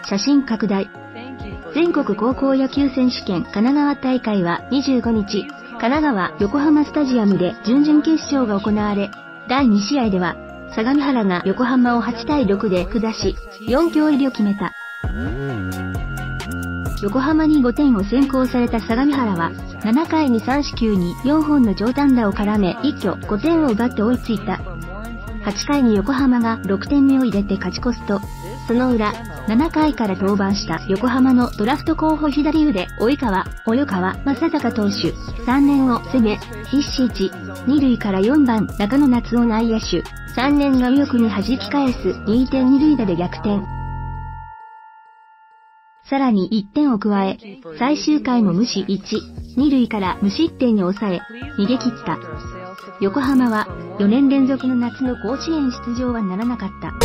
写真拡大。全国高校野球選手権神奈川大会は25日、神奈川横浜スタジアムで準々決勝が行われ、第2試合では、相模原が横浜を8対6で下し、4強入りを決めた。横浜に5点を先行された相模原は、7回に3四球に4本の長短打を絡め一挙5点を奪って追いついた。8回に横浜が6点目を入れて勝ち越すと、その裏、7回から登板した横浜のドラフト候補左腕、及川正隆投手、3年を攻め、必死1、2塁から4番中野夏夫内野手、3年が右翼に弾き返す 2.2 塁打で逆転。さらに1点を加え、最終回も無視1、2塁から無失点に抑え、逃げ切った。横浜は4年連続の夏の甲子園出場はならなかった。